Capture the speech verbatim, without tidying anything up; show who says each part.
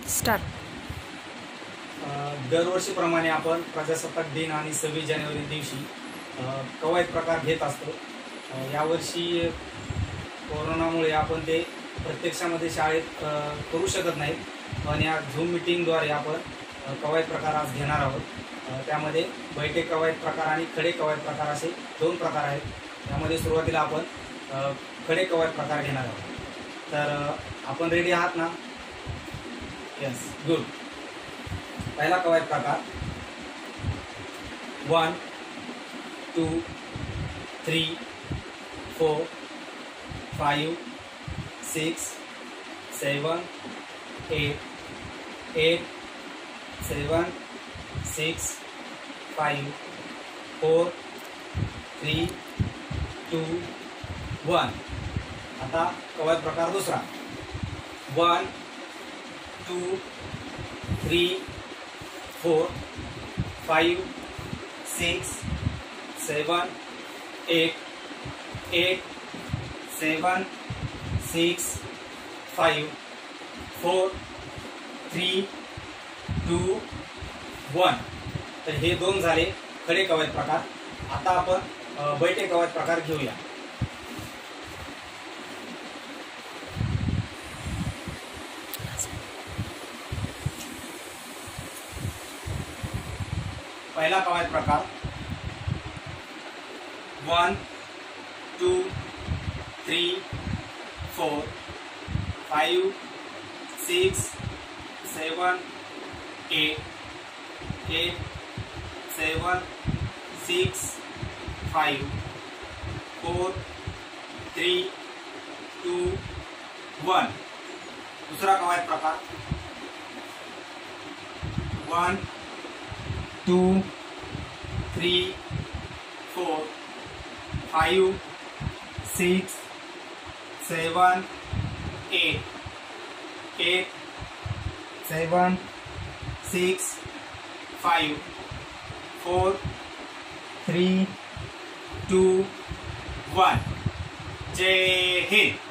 Speaker 1: Start.
Speaker 2: दरवर्षीप्रमाणे आपण प्रजासत्ताक दिन आणि सव्वीस जानेवारी दिवशी कवायत प्रकार घेत असतो. यावर्षी कोरोनामुळे आपण ते प्रत्यक्षामध्ये शाळेत करू शकत नाही, पण या झूम मीटिंगद्वारे आपण कवायत प्रकार आज घेणार आहोत. त्यामध्ये बैठे कवायत प्रकार आणि खडे कवायत प्रकार असे दोन प्रकार आहेत. त्यामध्ये सुरुवातीला आपण खडे कवायत प्रकार घेणार आहोत. तर आपण रेडी आहात ना? Yes, good. पहला कवायत प्रकार one two three four five six seven eight eight seven six five four three two one. आता कवायत प्रकार दुसरा one two three four five six seven eight eight seven six five four three two one. तर हे दोन झाले खडे कवायत प्रकार. आता आपण बैठे कवायत प्रकार घेऊया. पहला कवायत प्रकार one two three four five six seven eight eight seven six five four three two one. दूसरा कवायत प्रकार one two three four five six seven eight eight seven six five four three two one. जय हिंद.